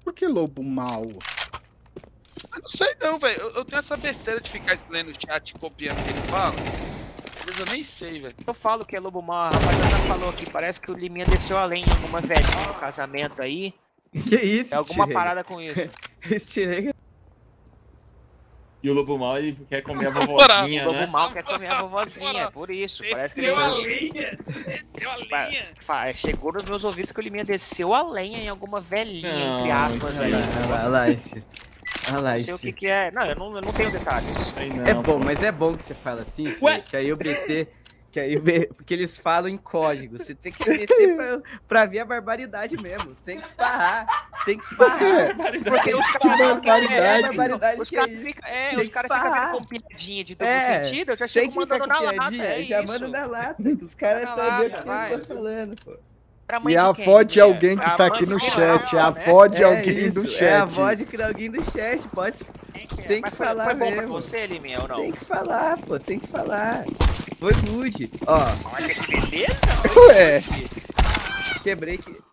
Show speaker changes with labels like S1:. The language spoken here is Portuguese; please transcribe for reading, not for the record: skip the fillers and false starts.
S1: Por que lobo mau?
S2: Eu não sei não, velho. Eu tenho essa besteira de ficar lendo o chat e copiando o que eles falam. Às vezes eu nem sei, velho.
S3: Eu falo que é lobo mau, a rapaziada falou aqui, parece que o Liminha desceu a lenha numa velhinha no casamento aí.
S4: Que isso,
S3: É alguma
S4: Tirega?
S3: parada com isso.
S4: Esse Tirega.
S5: E o lobo mal, ele quer comer a
S3: O
S5: vovozinha,
S3: lobo
S5: né?
S3: mau quer comer a vovozinha, por isso. Parece que
S2: Desceu a
S3: ele...
S2: lenha. Desceu a lenha.
S3: Chegou nos meus ouvidos que o Liminha desceu a lenha em alguma velhinha,
S5: Não,
S3: entre aspas, aí.
S4: Olha lá, esse. Olha lá,
S3: Não sei o
S4: esse.
S3: que é. Não, eu não tenho detalhes.
S5: Aí não,
S4: É bom,
S5: pô.
S4: mas é bom que você fala assim, Tirega,
S5: Ué?
S4: que aí o BT... Que aí, porque eles falam em código. Você tem que meter pra ver a barbaridade mesmo. Tem que esparrar. Tem que esparrar.
S3: Porque os
S1: Que
S3: caras
S1: barbaridade.
S4: barbaridade
S3: Os
S4: que
S3: caras
S4: é isso.
S3: ficam
S4: Tem
S3: os
S4: que
S3: cara ficam
S4: esparrar.
S3: vendo com piadinha de duplo
S4: É,
S3: sentido, eu já
S4: Tem
S3: chego
S4: que ficar
S3: mandando
S4: com
S3: na lata,
S4: piadinha, já manda na lata, que os caras
S3: Na
S4: pra ver o
S3: lata,
S4: que
S3: vai.
S4: eles estão falando, pô.
S3: Pra mãe
S1: E a
S3: quem,
S1: avó de
S3: mulher?
S1: alguém que
S3: A
S1: tá
S3: mãe
S1: aqui
S3: de
S1: no
S3: quem?
S1: chat. A
S3: Né?
S1: avó de
S4: É
S1: alguém do
S4: isso, É a
S1: chat.
S4: voz de alguém do chat, pode.
S3: Quem que é?
S4: Tem que
S3: Mas
S4: falar
S3: foi bom pra
S4: mesmo.
S3: você, Liminha, ou não?
S4: Tem que falar, pô, tem que falar. Foi rude. Ó,
S3: Olha que beleza!
S1: Ué.
S4: quebrei que.